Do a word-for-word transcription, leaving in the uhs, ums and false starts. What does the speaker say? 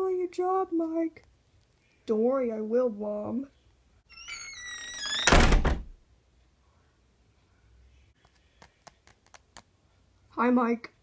all your job, Mike. Don't worry, I will, Mom. Hi, Mike.